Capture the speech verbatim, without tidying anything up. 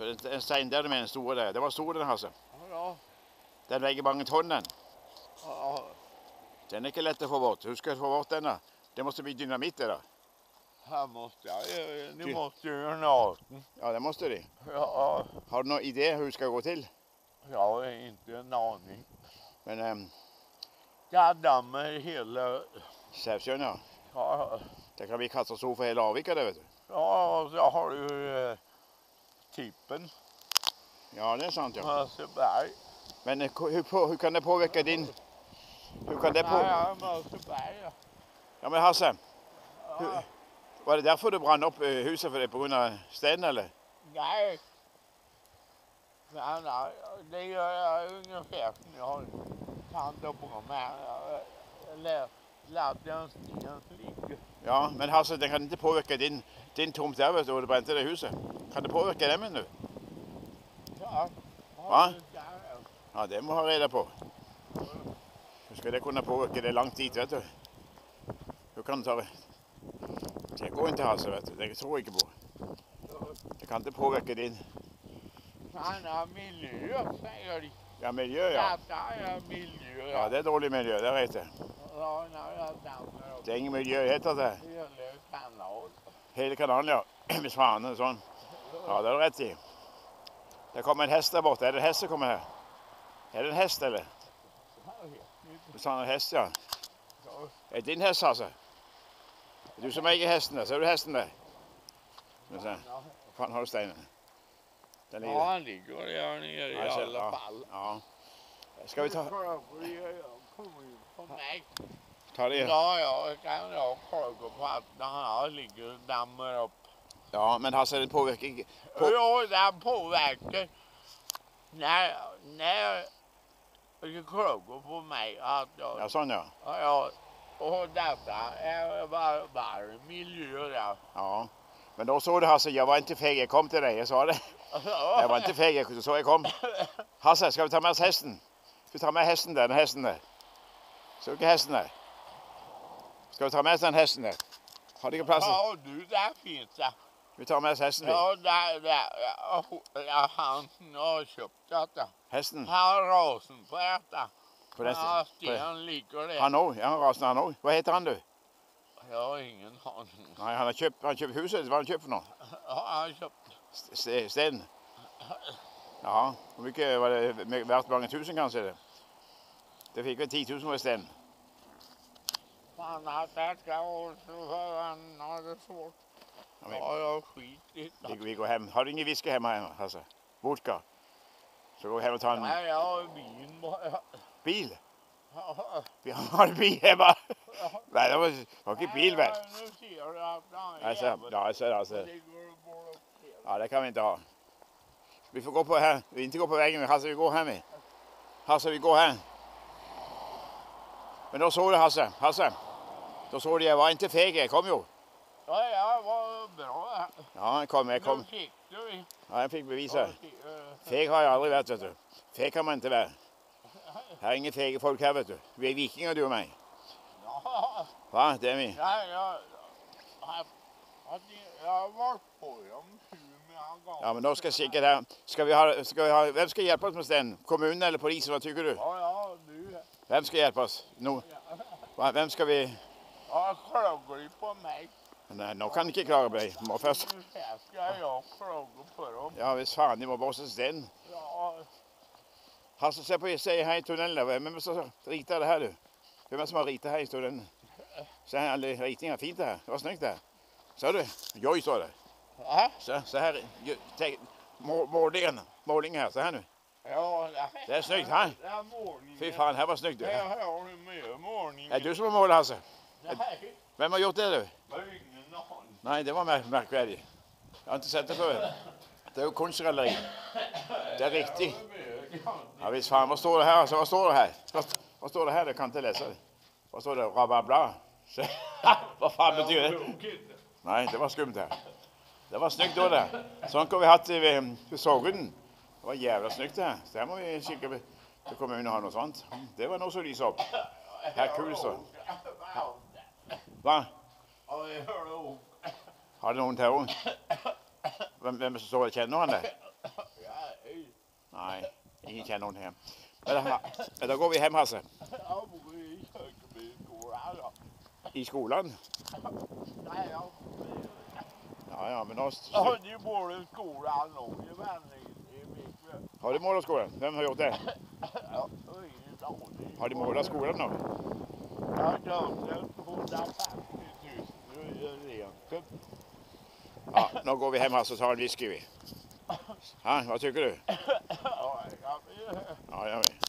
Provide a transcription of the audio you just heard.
Så det er en stein der du mener store der. Det var stor den, Hasse. Ja. Den veier mange tonn, den. Ja. Den er ikke lett å få bort. Husk å få bort den da. Det måste bli dynamitt det da. Här måste jag, ni måste göra naken. Ja, det måste de. Ja. Har du någon idé hur det ska gå till? Jag har inte en aning. Men um, Jag dammar hela... Sävsjön, ja. Ja. Det kan bli katastrof för hela Avika, det vet du. Ja, så har du eh, tippen. Ja, det är sant, ja. Mösseberg. Men hur, hur kan det påverka din... Hur kan det på... Ja, Mösseberg. Ja. Ja, men Hasse. Ja. Hur, var det därför du brann upp huset för det på grund av stenen, eller? Nej. Nej, nej. Det gör jag ungefär som jag har tagit på mig. Jag lärde en sten ligga. Ja, men Hasse, det kan inte påverka din, din tomt där, vet du, och det brände det huset. Kan det påverka det med nu? Ja. Va? Ja, det må ha reda på. Hur ska det kunna påverka det långt dit, vet du? Hur kan du ta det? Det går inte, Hasse, vet du. Det tror jag inte på. Det kan inte påverka din... Han har miljö, säger de. Ja, miljö, ja. Detta är miljö. Ja, det är dålig miljö, det vet jag. Ja, när jag dammar upp. Det är ingen miljö, heter det. Hela kanal. Hela kanalen, ja. Med svanen och sånt. Ja, det är rätt i. Det kommer en häst där borta. Är det en häst som kommer här? Är det en häst, eller? Du sa en häst, ja. Är det din häst, alltså? Är du som äger hästen där? Ser du hästen där? Men sen, fan har du stenen? Den Ja, han ligger där nere i Ja, alla ja, fall. Ja. Ska vi ta... På mig. Ta det? Ja, ja, kan jag kolla på att han ligger och dammar upp. Ja, men Hasse, det påverkar inte... På... Jo, det påverkar. När, när jag kollar på mig att jag... Ja, sån ja. Ja, och detta är bara varm miljö där. Ja. Men då såg du, Hasse, jag var inte feg, jag kom till dig, jag sa det. Jag var inte feg, jag så jag kom. Hasse, ska vi ta med oss hästen? Ska vi ta med hästen där, den hästen där? Så inte hästen där. Ska vi ta med oss den hästen där? Har du ingen plats? Ja, du, där finns det. Vi tar med oss hästen. Ja, där, där. Ja, han har köpt detta. Hästen? Han rasen på detta. På den Ja, sten ligger där. Han också, ja, rasen han också. Vad heter han du? Jag har ingen aning. Nej, han har köpt, han har köpt huset, vad har han köpt för något? Ja, han har köpt. St sten? Ja, hur mycket var det värt? Många tusen kanske det? Det fick väl tio tusen för sten. Han har täckat och så för han har det svårt. Ja, men, ja, jag skit i vi, vi går hem. Har du ingen whisky hemma, Hasse? Vodka? Så går vi hem och tar en... Nej, jag har bil bara. Bil? Ja. Vi har en bil hemma. Ja. Nej, det var, var inte bil väl? Ja, nu ser du att han är Alltså, jävel. ja, alltså, alltså. Det går bara upp till. Ja, det kan vi inte ha. Vi får gå på här. Vi inte gå på vägen, men Hasse, vi går här med. Hasse, vi går här. Men då såg du, Hasse. Hasse. Då såg du, jag var inte feg, jag kom ju. Ja, jag var bra. Ja, jag kom, jag kom. Nu fick du. Ja, jag fick bevisa. Ja, Feg har jag aldrig varit, vet du. Feg kan man inte vara. Här är inga fega folk här, vet du. Vi är vikingar, du och mig. Ja. Va, det är vi. Ja, jag, jag, jag har varit på dem hur många gånger. Ja, men då ska säkert här. Ska vi ha, ska vi ha, vem ska hjälpa oss med den? Kommunen eller polisen, vad tycker du? Ja, ja, du. Vem ska hjälpa oss? No. Va, vem ska vi... Ja, klagar på mig. Nej, nu kan inte klaga på dig. Må först... Här ska jag klaga på dem. Ja, visst fan, ni må bara så den. Ja. Hasse, se på säg här i tunneln. Vem är det som ritar det här, du? Vem är det som har ritat här i tunneln? Så här, alla ritningar, fint det här. Det var snyggt det här. Så du? Joj, står det. Ja. Så, så här, målningen, målningen här, så här nu. Ja, det är snyggt, här. Det är målningen. Fy fan, här var snyggt du. Här har du med målningen. Är du som har målat, Hasse? Nej. Vem har gjort det, du? Jag har ingen aning. Nej, det var märk märkvärdigt. Jag har inte sett det förut. Det är ju konstgalleri. Det är riktigt. Ja, visst fan, vad står det här? Alltså, vad står det här? Vad, vad står det här? Jag kan inte läsa det. Vad står det? Rababla. Vad fan betyder det? Nej, det var skumt här. Det var snyggt då där. Sånt har vi haft vid, vid sågen. Det var jävla snyggt det här. Så här må vi kika till kommunen och ha något sånt. Det var nog så lysa upp. Här kul så. Va? Har du någon här? Vem, vem som står och känner han där? Nej, ingen känner hon hem. Men, men då går vi hem, Hasse. Jag bor i Kökebyskolan då. I skolan? Nej, jag bor i... Ja, ja, men då... Ja, ni bor i skolan och i vänning i Mikve. Har du målat skolan? Vem har gjort det? Ja, ingen aning. Har du målat skolan då? Jag dömde hundrafemtio tusen rent. Ja, då går vi hem, Hasse, och tar en whisky vi. Ja, vad tycker du? Ja, jag vet. Ja, jag vet.